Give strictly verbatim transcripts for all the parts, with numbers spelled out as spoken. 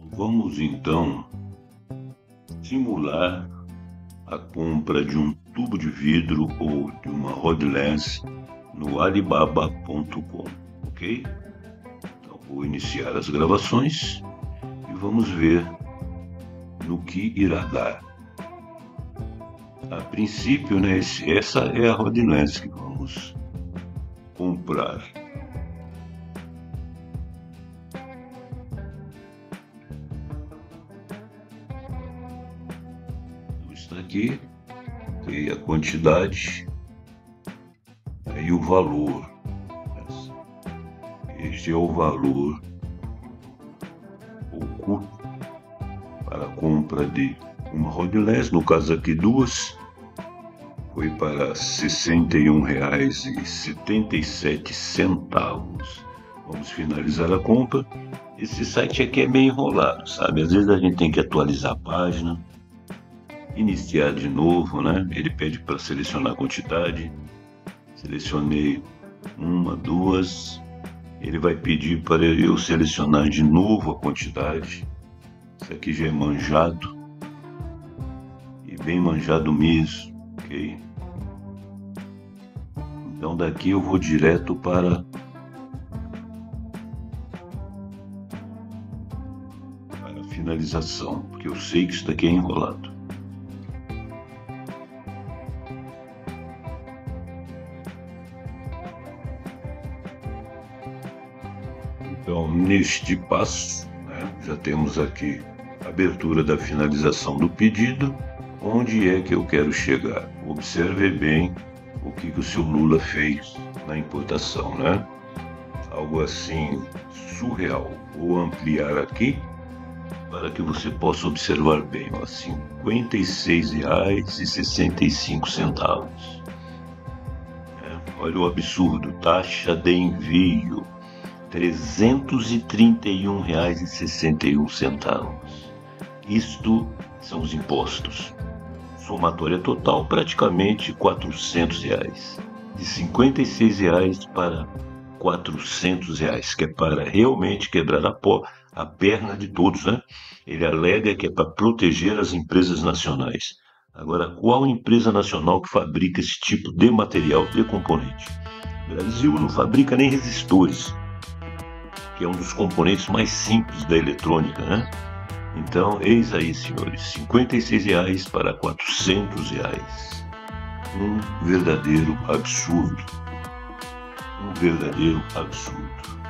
Vamos então simular a compra de um tubo de vidro ou de uma rod lens no alibaba ponto com, ok? Então vou iniciar as gravações e vamos ver no que irá dar. A princípio, né, esse, essa é a rod lens que vamos comprar. Está aqui, tem a quantidade e o valor. Este é o valor, o custo para a compra de uma rod lens, no caso aqui duas, foi para sessenta e um reais e setenta e sete centavos. Vamos finalizar a compra. Esse site aqui é meio enrolado, sabe? Às vezes a gente tem que atualizar a página, iniciar de novo, né? Ele pede para selecionar a quantidade. Selecionei uma, duas. Ele vai pedir para eu selecionar de novo a quantidade. Isso aqui já é manjado. E bem manjado mesmo, ok? Então daqui eu vou direto para para a finalização, porque eu sei que isso daqui é enrolado. Então, neste passo, né, já temos aqui a abertura da finalização do pedido. Onde é que eu quero chegar? Observe bem o que, que o seu Lula fez na importação, né? Algo assim surreal. Vou ampliar aqui para que você possa observar bem. Ó, cinquenta e seis reais e sessenta e cinco centavos. É, olha o absurdo. Taxa de envio trezentos e trinta e um reais e sessenta e um centavos. Isto são os impostos. Somatória total praticamente quatrocentos reais. De cinquenta e seis reais para quatrocentos reais, que é para realmente quebrar a, pó, a perna de todos, né? Ele alega que é para proteger as empresas nacionais. Agora, qual empresa nacional que fabrica esse tipo de material, de componente? O Brasil não fabrica nem resistores, que é um dos componentes mais simples da eletrônica, né? Então, eis aí, senhores, cinquenta e seis reais para quatrocentos reais. Um verdadeiro absurdo. Um verdadeiro absurdo.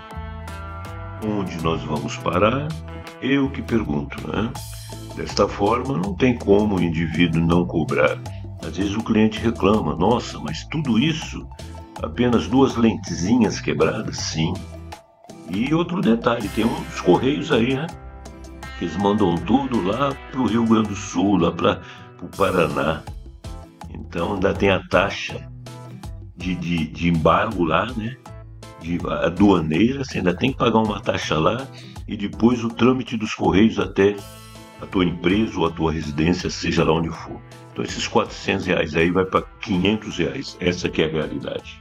Onde nós vamos parar? Eu que pergunto, né? Desta forma, não tem como o indivíduo não cobrar. Às vezes o cliente reclama, nossa, mas tudo isso? Apenas duas lentezinhas quebradas? Sim. E outro detalhe, tem uns correios aí, né? Que eles mandam tudo lá para o Rio Grande do Sul, lá para o Paraná. Então ainda tem a taxa de, de, de embargo lá, né? De aduaneira, você ainda tem que pagar uma taxa lá e depois o trâmite dos correios até a tua empresa ou a tua residência, seja lá onde for. Então esses quatrocentos reais aí vai para quinhentos reais. Essa que é a realidade.